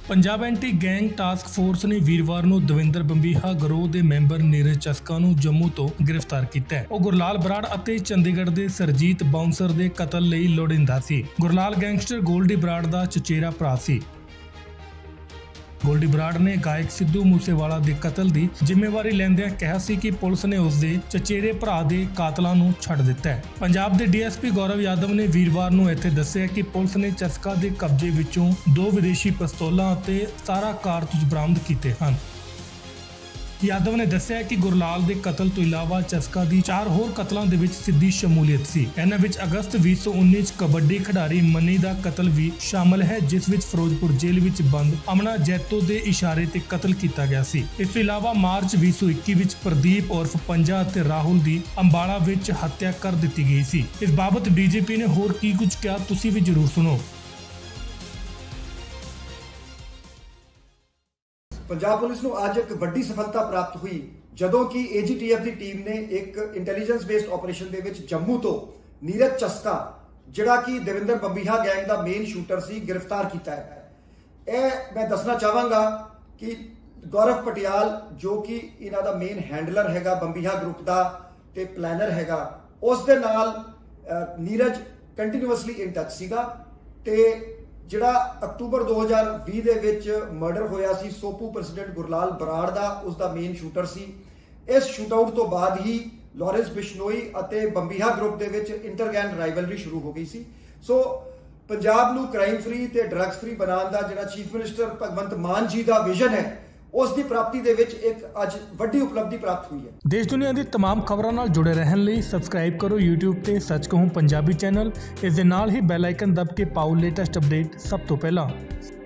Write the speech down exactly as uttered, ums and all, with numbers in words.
Punjab anti gang task force ने वीरवार ਨੂੰ ਦਵਿੰਦਰ ਬੰਬੀਹਾ ਗਰੋਹ ਦੇ ਮੈਂਬਰ ਨੀਰਜ ਚਸਕਾ ਨੂੰ ਜੰਮੂ ਤੋਂ ਗ੍ਰਿਫਤਾਰ ਕੀਤਾ ਹੈ। ਉਹ ਗੁਰਲਾਲ ਬਰਾੜ ਅਤੇ ਚੰਡੀਗੜ੍ਹ ਦੇ ਸਰਜੀਤ ਬਾਉਂਸਰ ਦੇ ਕਤਲ ਲਈ ਲੋੜੀਂਦਾ ਸੀ। ਗੁਰਲਾਲ ਗੈਂਗਸਟਰ ਗੋਲਡੀ ਬਰਾੜ ਦਾ ਚਚੇਰਾ ਭਰਾ ਸੀ। ਗੋਲਡੀ ਬਰਾੜ ਨੇ ਗਾਇਕ ਸਿੱਧੂ ਮੂਸੇਵਾਲਾ ਦੇ ਕਤਲ ਦੀ ਜ਼ਿੰਮੇਵਾਰੀ ਲੈਂਦਿਆਂ ਕਿਹਾ ਸੀ ਕਿ ਪੁਲਿਸ ਨੇ ਉਸ ਦੇ ਚਚੇਰੇ ਭਰਾ ਦੇ ਕਾਤਲਾਂ ਨੂੰ ਛੱਡ ਦਿੱਤਾ ਹੈ। ਪੰਜਾਬ ਦੇ ਡੀਐਸਪੀ ਗੌਰਵ ਯਾਦਵ ਨੇ ਵੀਰਵਾਰ ਨੂੰ ਇੱਥੇ ਦੱਸਿਆ ਕਿ ਪੁਲਿਸ ਨੇ ਚਸਕਾ ਦੇ ਕਬਜ਼ੇ ਵਿੱਚੋਂ ਦੋ ਵਿਦੇਸ਼ੀ ਪਿਸਤੌਲਾਂ ਅਤੇ ਸਤਾਰਾਂ ਕਾਰਤੂਸ ਬਰਾਮਦ ਕੀਤੇ ਹਨ। यादव ने दस्सिया कि गुरलाल के कतल तो इलावा चस्का की चार होर कतलों के विच सीधी शमूलीयत सी। इन्हां विच अगस्त भी सौ उन्नीस कबड्डी खिडारी मनी का कतल भी शामिल है, जिस विच फिरोजपुर जेल विच बंद अमना जैतो के इशारे ते कतल किया गया सी। इस तो इलावा मार्च भी सौ इक्की विच प्रदीप उर्फ पंजा ते राहुल की अंबाला विच हत्या कर दी गई सी। इस बाबत डीजीपी ने होर की कुछ कहा, तुसीं भी जरूर सुनो। पंजाब पुलिस ਨੂੰ ਅੱਜ ਇੱਕ ਵੱਡੀ ਸਫਲਤਾ ਪ੍ਰਾਪਤ ਹੋਈ ਜਦੋਂ ਕਿ ਏਜੀਟੀਐਫ ਦੀ ਟੀਮ ਨੇ ਇੱਕ ਇੰਟੈਲੀਜੈਂਸ ਬੇਸਡ ਆਪਰੇਸ਼ਨ ਦੇ ਵਿੱਚ ਜੰਮੂ ਤੋਂ ਨੀਰਜ ਚਸਕਾ ਜਿਹੜਾ ਕਿ ਦਵਿੰਦਰ ਬੰਬੀਹਾ ਗੈਂਗ ਦਾ ਮੇਨ ਸ਼ੂਟਰ ਸੀ ਗ੍ਰਿਫਤਾਰ ਕੀਤਾ ਹੈ। ਇਹ ਮੈਂ ਦੱਸਣਾ ਚਾਹਾਂਗਾ ਕਿ ਗੌਰਵ ਪਟਿਆਲ ਜੋ ਕਿ ਇਹਨਾਂ ਦਾ ਮੇਨ ਹੈਂਡਲਰ ਹੈਗਾ ਬੰਬੀਹਾ ਗਰੁੱਪ ਦਾ ਤੇ ਪਲੈਨਰ ਹੈਗਾ, ਉਸ ਦੇ ਨਾਲ ਨੀਰਜ ਕੰਟੀਨਿਊਅਸਲੀ ਇਨ ਟੱਚ ਸੀਗਾ ਤੇ ਜਿਹੜਾ ਅਕਤੂਬਰ ਦੋ ਹਜ਼ਾਰ ਵੀਹ ਦੇ ਵਿੱਚ ਮਰਡਰ ਹੋਇਆ ਸੀ ਸੋਪੂ ਪ੍ਰੈਜ਼ੀਡੈਂਟ ਗੁਰਲਾਲ ਬਰਾੜ ਦਾ, ਉਸ ਦਾ ਮੇਨ ਸ਼ੂਟਰ ਸੀ। ਇਸ ਸ਼ੂਟਆਊਟ ਤੋਂ ਬਾਅਦ ਹੀ ਲਾਰੈਂਸ ਬਿਸ਼ਨੋਈ ਅਤੇ ਬੰਬੀਹਾ ਗਰੁੱਪ ਦੇ ਵਿੱਚ ਇੰਟਰਗੈਂਗ ਰਾਈਵਲਰੀ ਸ਼ੁਰੂ ਹੋ ਗਈ ਸੀ। ਸੋ ਪੰਜਾਬ ਨੂੰ ਕ੍ਰਾਈਮ ਫ੍ਰੀ ਤੇ ਡਰੱਗਸ ਫ੍ਰੀ ਬਣਾਉਣ ਦਾ ਜਿਹੜਾ ਚੀਫ ਮਿਨਿਸਟਰ ਭਗਵੰਤ ਮਾਨ ਜੀ ਦਾ ਵਿਜ਼ਨ ਹੈ, ਉਸ ਦੀ ਪ੍ਰਾਪਤੀ ਦੇ ਵਿੱਚ ਇੱਕ ਅੱਜ ਵੱਡੀ ਉਪਲਬਧੀ ਪ੍ਰਾਪਤ ਹੋਈ ਹੈ। ਦੇਸ਼ ਦੁਨੀਆ ਦੀ तमाम ਖਬਰਾਂ ਨਾਲ ਜੁੜੇ ਰਹਿਣ ਲਈ ਸਬਸਕ੍ਰਾਈਬ ਕਰੋ YouTube ਤੇ ਸੱਚ ਕਹੂੰ ਪੰਜਾਬੀ ਚੈਨਲ। ਇਸ ਦੇ ਨਾਲ ਹੀ ਬੈਲ ਆਈਕਨ ਦਬ ਕੇ ਪਾਓ ਲੇਟੈਸਟ ਅਪਡੇਟ ਸਭ ਤੋਂ ਪਹਿਲਾਂ।